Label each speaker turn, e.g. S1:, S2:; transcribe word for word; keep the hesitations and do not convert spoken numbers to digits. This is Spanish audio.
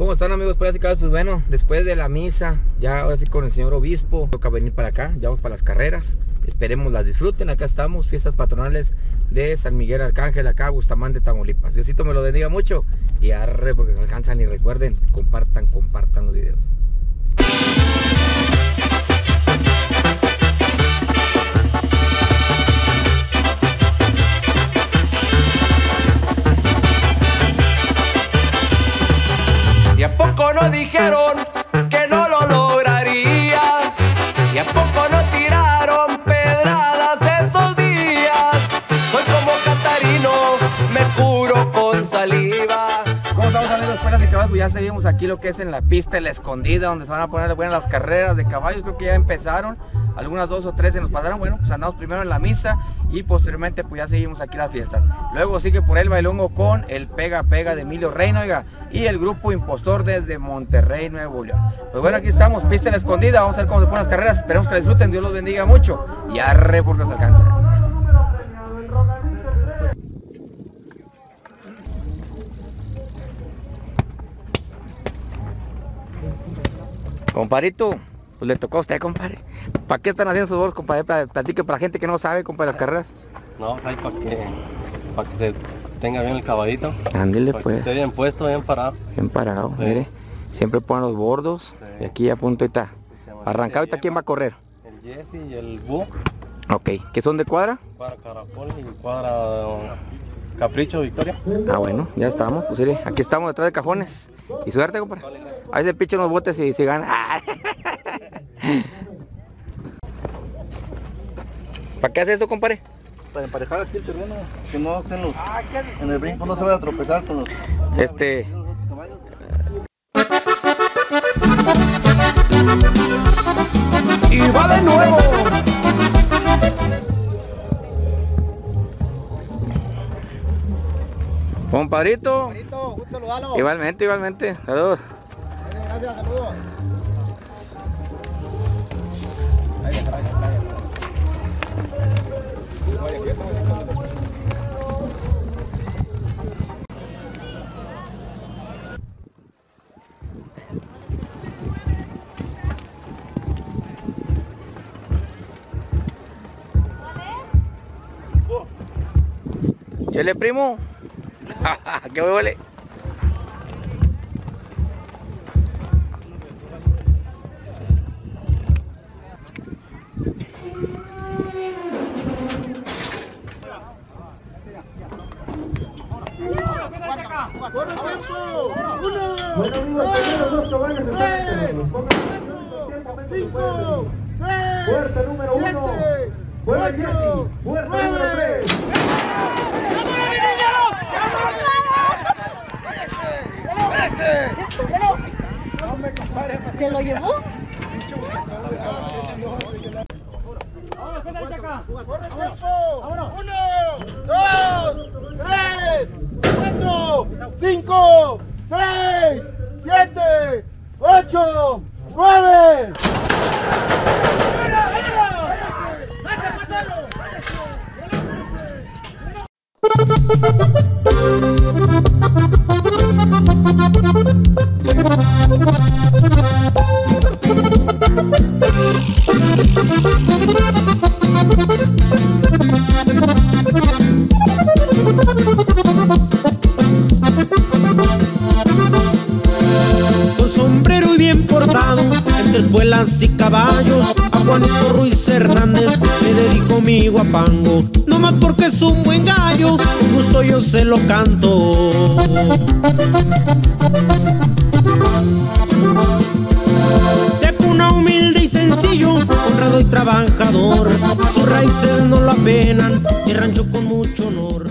S1: ¿Cómo están, amigos? Pues bueno, después de la misa, ya ahora sí con el señor obispo, toca venir para acá, ya vamos para las carreras. Esperemos las disfruten, acá estamos, fiestas patronales de San Miguel Arcángel, acá Bustamante, Tamaulipas. Diosito me lo bendiga mucho y arre porque no alcanzan, y recuerden, compartan, compartan los videos.
S2: ¿Y a poco no dijeron que no lo lograría? ¿Y a poco no tiraron pedradas esos días? Soy como Catarino, me curo con saliva.
S1: ¿Cómo estamos, amigos? Fuera de caballos, pues ya seguimos aquí lo que es en la pista de La Escondida, donde se van a poner buenas las carreras de caballos. Creo que ya empezaron, algunas dos o tres se nos pasaron. Bueno, pues andamos primero en la misa y posteriormente pues ya seguimos aquí las fiestas. Luego sigue por el bailongo con el Pega Pega de Emilio Reina, oiga, y el grupo Impostor desde Monterrey, Nuevo León. Pues bueno, aquí estamos, pista de La Escondida, vamos a ver cómo se ponen las carreras, esperemos que la disfruten, Dios los bendiga mucho y arre porque nos alcanza. Comparito, pues le tocó a usted, compadre. ¿Para qué están haciendo sus bolos, compadre? Platique para la gente que no sabe, compadre, las carreras.
S3: No, ahí para que, para que se tenga bien el caballito.
S1: Ándele
S3: para
S1: pues.
S3: Que esté bien puesto, bien parado.
S1: Bien parado,
S3: sí.
S1: Mire. Siempre ponen los bordos. Sí. Y aquí a punto está. Arrancado, ahorita ¿quién va a correr?
S3: El Jesse y el Bu.
S1: Ok, ¿qué son de cuadra?
S3: Cuadra Caracol y cuadra um, Capricho, Victoria.
S1: Ah, bueno, ya estamos. Pues mire, aquí estamos detrás de cajones. Y suerte, compadre. Ahí se pichen los botes y se gana. ¿Para qué hace esto, compadre?
S4: Para emparejar aquí el terreno, que no estén los, en el brinco no se van a tropezar con los...
S1: Este...
S2: Y va de nuevo.
S1: Compadrito.
S4: Compadrito, gusto saludarlo.
S1: Igualmente, igualmente. Saludos.
S4: Gracias, saludos.
S1: Chele, primo. ¿Qué huele?
S4: Fuerte número uno. Fuerte Jesse. Fuerte número tres.
S5: ¿Se lo llevó?
S4: Vámonos. Uno, dos, tres, cuatro, cinco, seis, siete, ocho, nueve.
S2: Con sombrero y bien portado, entre espuelas y caballos, a Juanito Ruiz Hernández le dedico mi guapango. No más porque es un buen gallo, con gusto yo se lo canto. De cuna humilde y sencillo, honrado y trabajador, sus raíces no lo apenan, y rancho con mucho honor.